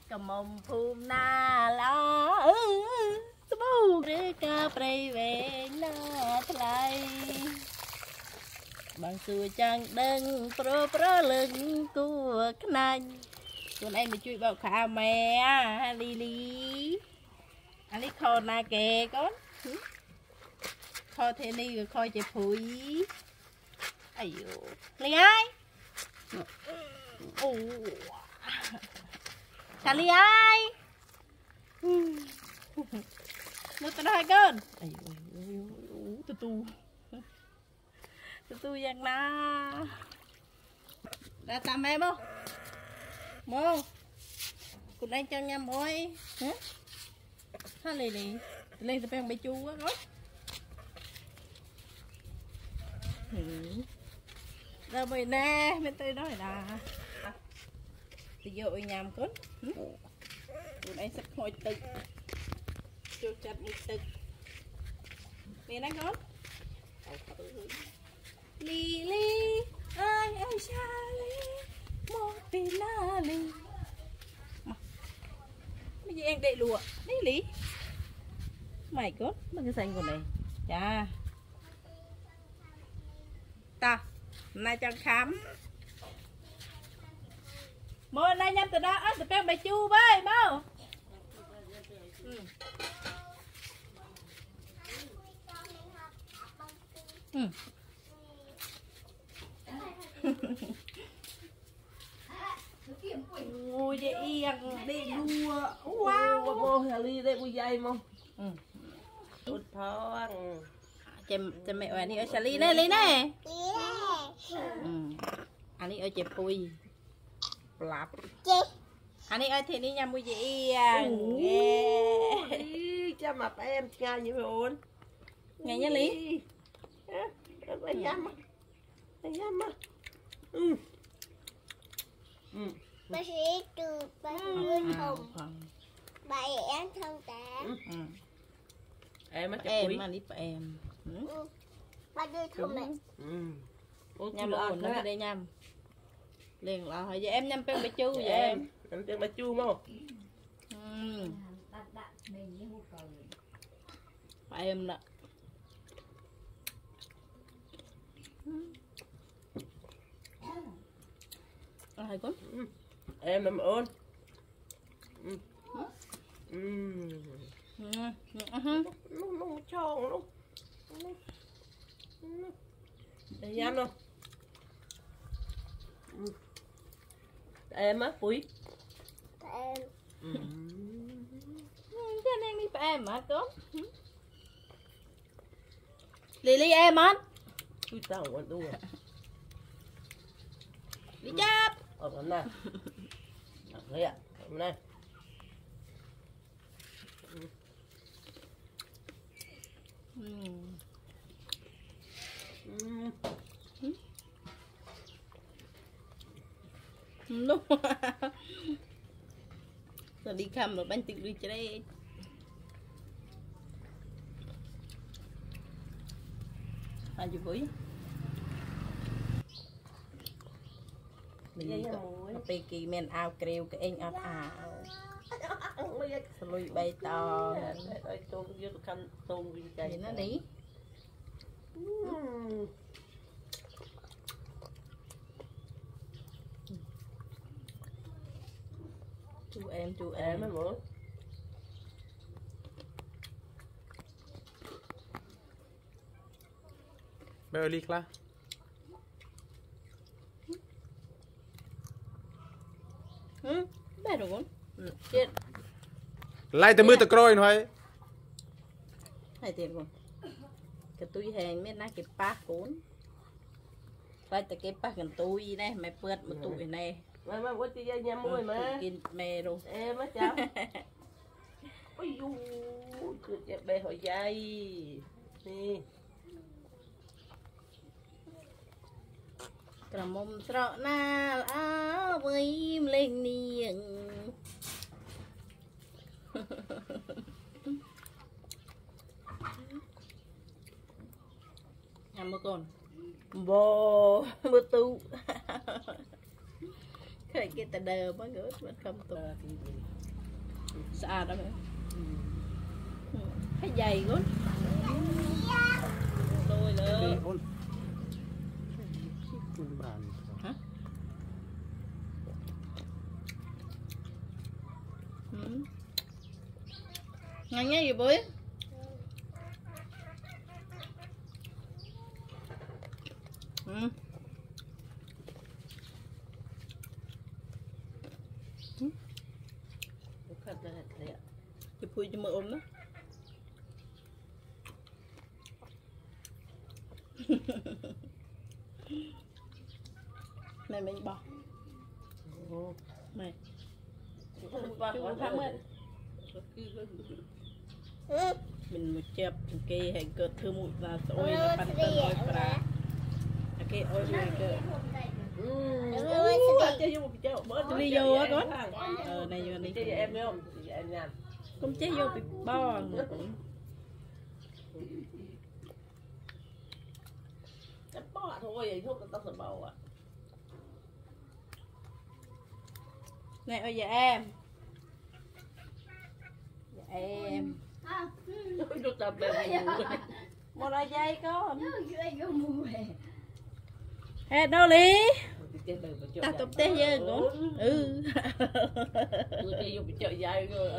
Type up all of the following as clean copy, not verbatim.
cầm mông phum na loสบู่หรือกาไปเวหน้าทลายบางส่วนจังดึงโปรโปรลึงกูขนาดส่วนไอ้มาช่วยบอกข้าแม่ลีลีอันนี้คอนาเกะก่อนคอเทนี่ก็คอยจะผุยไอ้ยูลีไอโอ้ชาลีไอนึกจะได้เกินไอ้ตูอย่างน่าđã tạm em không môคุณanh cho nhầm ơi hả sao này này lên tập bay chu quá rồi rồi mày nè bên tôi nói là thì vô nhầm cốtคุณanh sắp hồiตึกcho chặt mộtตึกnghe nói con lì lì ơi ơi cha lì một pin na lì bây giờ em đậy lụa đấy lì mày cốt bằng cái xanh của này cha ta nay cho khám mồi nay nhâm từ đó ớt từ bên bài chu với bao ngồi để yên để đua wow bố Harry đây bùi dây không tốt thoáng cho mẹ anh đi ở Charlie này lấy này anh đi ở chè pui lạp anh đi ở thì đi nhầm bùi dây yên cha mặt em ngay như vậy ngày nhá lý Hãy subscribe cho kênh bác sĩ từ bác sĩ Hồng bài em thông tám em mà đi em bác sĩ Hồng này nhầm ổn nó đây nhầm liền là hồi giờ em nhầm bên bạch chu vậy em tên bạch chu không em nè hay quá em làm ơn nó tròn luôn để dám đâu em á Pui em cho nên đi em mà có Lily em anh tôi tao còn đua đi chắp ở bên này đây ạ bên này lúc rồi đi khăm rồi bánh tự đi chơi đây hai chục buổi mình đi kỳ men ao kêu cái anh ao lùi bay to tôm với khăn tôm với thì nó đi chú em mới muốn Bao ly klar. Bé rồi chết Lại từ mưa từ coi thôi. hai tiền rồi cái túi hàng mấy nãy cái pa cuốn phải từ cái pa gần túi này mày bớt một túi này mà có chị nhà môi mà กินmè rồi em á cháu ôi du chị bé hỏi dây nè กระมุมเสาะหน้าอ้าวเว้ยเล่งเนียงทำมาก่อนบอมาตู้เคยกินแต่เดิมมันก็มันคำตัว sạch đó cái dày quá tôi nữa hả ngon nhá gì bưởi chụp phui cho mơ ôm đó này mình bỏ này chú thăm ơi mình một chẹp cái hệ cợt thưa mũi và ôi là bắn tơ ôi pra cái ôi này cơ đi vô á con này vô đi em biết không em nha không chế vô bị bo cái bo thôi vậy thôi tao sợ bầu à này ôi dạ em dạ em tôi tập về một là dây con hè đâu đi ta tập té dơ con tôi đi vô bị chợ dài rồi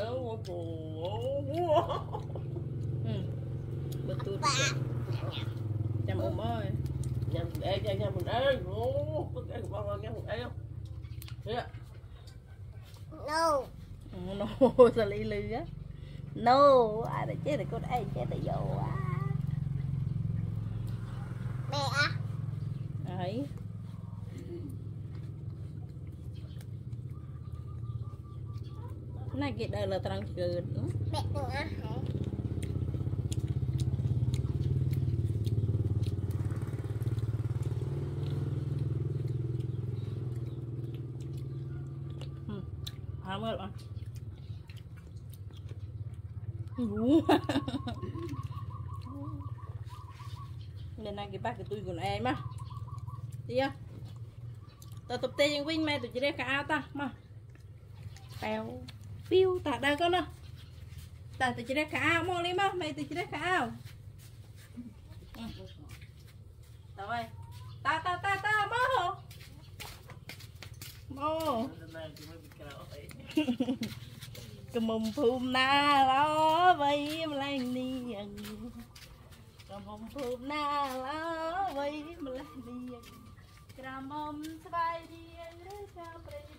betul jam umur nhầm mình ấy cái con con nhầm ấy không thế No. no sao lì lư á no ai đã chết rồi con ai chết rồi vô á Mẹ à? ấy này cái đây là trăng cười Mẹ đừng ăn hả? không được anh nên là cái bác của tôi còn em á đi á tao tập têยังวิ่ง mẹ tụi chị đây cả ao ta mà bèo phiêu ta đây con đó ta tụi chị đây cả ao mua đi mà mày tụi chị đây cả ao rồi ta mơ hả mơ cái mồm phùm na lo vây mà lên đi cái mồm phùm na lo vây mà lên đi cái mồm sbai đi